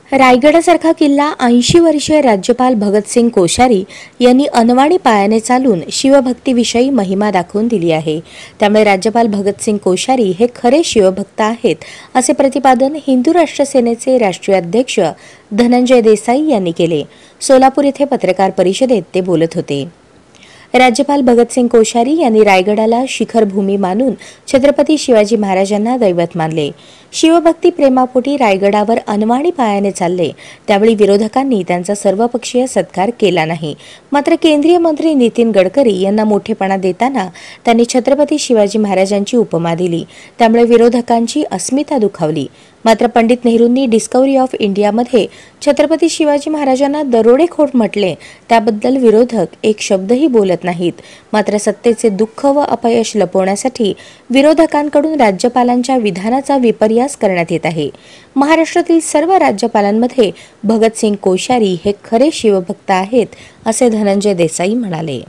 रायगडासारखा किल्ला 80 वर्षीय राज्यपाल भगतसिंग कोश्यारी यांनी अनवाणी पायाने चालून शिवभक्तीविषयी महिमा दाखवून दिली आहे। त्यामुळे राज्यपाल भगतसिंग कोश्यारी हे खरे शिवभक्त आहेत असे प्रतिपादन हिंदू राष्ट्र सेनेचे राष्ट्रीय अध्यक्ष धनंजय देसाई यांनी केले। सोलापूर येथे पत्रकार परिषदेत ते बोलत होते। राज्यपाल भगतसिंग कोश्यारी यांनी रायगडाला शिखरभूमी मानून छत्रपती शिवाजी महाराजांना दैवत मानले। शिवभक्ती प्रेमापोटी रायगडावर अनवाणी पायाने चालले, त्यावेळी विरोधकांनी त्यांचा सर्वपक्षीय सत्कार केला नाही। मात्र केंद्रीय मंत्री नितीन गडकरी यांना मोठेपणा देताना त्यांनी छत्रपती शिवाजी महाराजांची उपमा दिली, त्यामुळे विरोधकांची अस्मिता दुखावली। मात्र पंडित नेहरूंनी डिस्कवरी ऑफ इंडियामध्ये छत्रपती शिवाजी महाराजांना दरोडेखोर म्हटले, त्याबद्दल विरोधक एक शब्दही बोलत नाहीत। मात्र सत्तेचे दुःख व अपयश लपवण्यासाठी विरोधकांकडून राज्यपालांच्या विधानाचा विपर्यास करण्यात येत आहे। महाराष्ट्रातील सर्व राज्यपालांमध्ये भगतसिंग कोश्यारी हे खरे शिवभक्त आहेत असे धनंजय देसाई म्हणाले।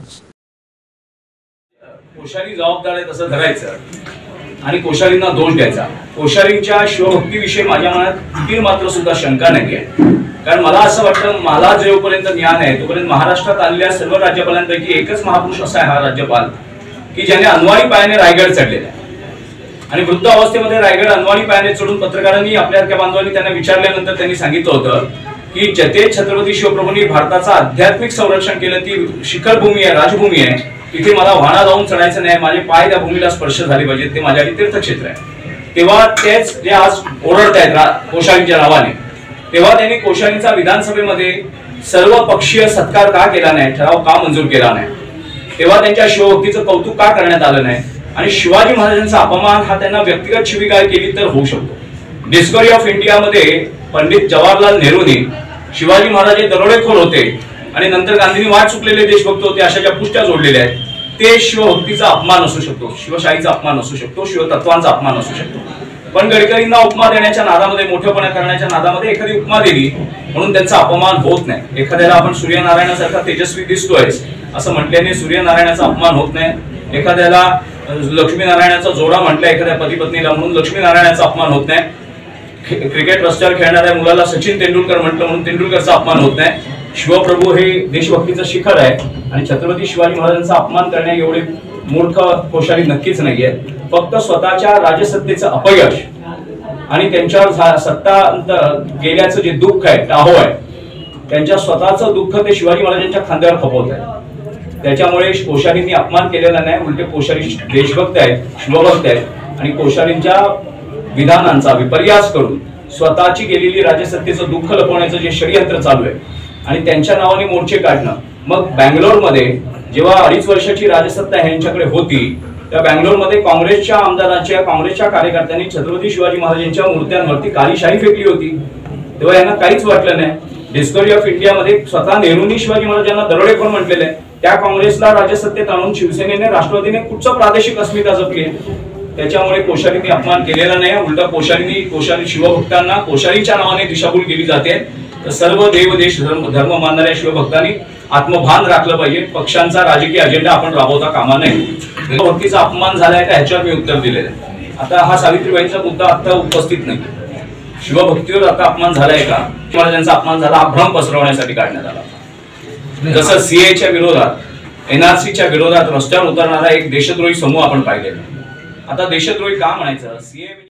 कोश्यारी जबाबदार आहे तसं धरायचं आणि कोश्यारींना दोष द्यायचा। कोश्यारींच्या शिवभक्तीविषयी माझ्या मनात तीन मात्र सुद्धा शंका नाही आहे। कारण मला असं वाटतं, मला जोपर्यंत ज्ञान आहे तोपर्यंत महाराष्ट्रात आलेल्या सर्व राज्यपालांपैकी एकच महापुरुष असा आहे हा राज्यपाल की ज्याने अनवाणी पायाने रायगड चढलेला आहे। आणि वृद्ध अवस्थेमध्ये रायगड अनवाणी पायाने चढून पत्रकारांनी आपल्या बांधवांनी त्यांना विचारल्यानंतर त्यांनी सांगितलं होतं की जते छत्रपती शिवप्रभूंनी भारताचं आध्यात्मिक संरक्षण केलं, ती शिखरभूमी आहे, राजभूमी आहे, तिथे मला वाहना जाऊन चढायचं नाही, माझे पाय त्या भूमीला स्पर्श झाले पाहिजेत, ते माझ्यासाठी तीर्थक्षेत्र आहे। तेव्हा तेच जे आज ओरडतायत कोश्यारींच्या नावाने, तेव्हा त्यांनी कोश्यारींचा विधानसभेमध्ये सर्व पक्षीय सत्कार का केला नाही, ठराव का मंजूर केला नाही, तेव्हा त्यांच्या शिवभक्तीचं कौतुक का करण्यात आलं नाही आणि शिवाजी महाराजांचा अपमान हा त्यांना व्यक्तिगत शिवीगाळ केली तर होऊ शकतो। डिस्कवरी ऑफ इंडिया मध्ये पंडित जवाहरलाल नेहरूंनी शिवाजी महाराज हे दरोडेखोर होते आणि नंतर गांधींनी वाट चुकलेले देशभक्त होते अशा ज्या पुष्ट्या जोडलेल्या आहेत, ते शिवभक्तीचा अपमान असू शकतो, शिवशाहीचा अपमान असू शकतो, शिवतत्वांचा अपमान असू शकतो। पण गडकरींना उपमा देण्याच्या नादामध्ये, मोठेपणा करण्याच्या नादामध्ये एखादी उपमा दिली म्हणून त्यांचा अपमान होत नाही। एखाद्याला आपण सूर्यनारायणासारखा तेजस्वी दिसतोय असं म्हटल्याने सूर्यनारायणाचा अपमान होत नाही। एखाद्याला लक्ष्मीनारायणाचा जोडा म्हटलं एखाद्या पती पत्नीला म्हणून लक्ष्मीनारायणाचा अपमान होत नाही। क्रिकेट रस्त्यावर खेळणाऱ्या मुलाला सचिन तेंडुलकर म्हटलं म्हणून तेंडुलकरचा अपमान होत नाही। शिवप्रभू हे देशभक्तीचं शिखर आहे आणि छत्रपती शिवाजी महाराजांचा अपमान करण्या एवढे मूर्ख कोश्यारी नक्कीच नाहीये। फक्त स्वतःच्या राजसत्तेचं अपयश आणि त्यांच्यावर सत्ता गेल्याचं जे दुःख आहे, टाहो आहे, त्यांच्या स्वतःचं दुःख ते शिवाजी महाराजांच्या खांद्यावर खपवत आहे। त्याच्यामुळे कोश्यारींनी अपमान केलेला नाही, उलटे कोश्यारी देशभक्त आहेत, शिवभक्त आहेत आणि कोश्यारींच्या विधानांचा विपर्यास करून स्वतःची गेलेली राजसत्तेचं दुःख लपवण्याचं जे षडयंत्र चालू आहे आणि त्यांच्या नावाने मोर्चे काढणं। मग बँगलोरमध्ये जेव्हा 2.5 वर्षाची राजसत्ता यांच्याकडे होती, त्या बँगलोरमध्ये काँग्रेसच्या आमदारांच्या, काँग्रेसच्या कार्यकर्त्यांनी छत्रपती शिवाजी महाराजांच्या मूर्त्यांवरती काळी शाई फेकली होती, तेव्हा यांना काहीच वाटलं नाही। डिस्कवरी ऑफ इंडिया मध्ये स्वतः नेहरूंनी शिवाजी महाराजांना दरोडेखोर म्हटलेलं आहे, त्या काँग्रेसला राजसत्तेत आणून शिवसेनेने, राष्ट्रवादीने कुठचं प्रादेशिक अस्मिता जपली, त्याच्यामुळे कोश्यारींनी अपमान केलेला नाही। उलटा कोश्यारी शिवभक्तांना कोश्यारीच्या नावाने दिशाभूल केली जाते। तर सर्व देव देश धर्म मानणाऱ्या शिवभक्तांनी आत्मभान राखलं पाहिजे। पक्षांचा राजकीय अजेंडा आपण राबवता कामा नये। शिवभक्तीचा अपमान झालाय का ह्याच्यावर मी उत्तर दिलेलं आहे। आता हा सावित्रीबाईंचा मुद्दा आता उपस्थित नाही, शिवभक्तीवर आता अपमान झालाय का, महाराजांचा अपमान झाला हा भ्रम पसरवण्यासाठी काढण्यात आला। जसं सीएच्या विरोधात, एनआरसीच्या विरोधात रस्त्यावर उतरणारा एक देशद्रोही समूह आपण पाहिलेला। आता देशद्रोही का म्हणायचं, सीए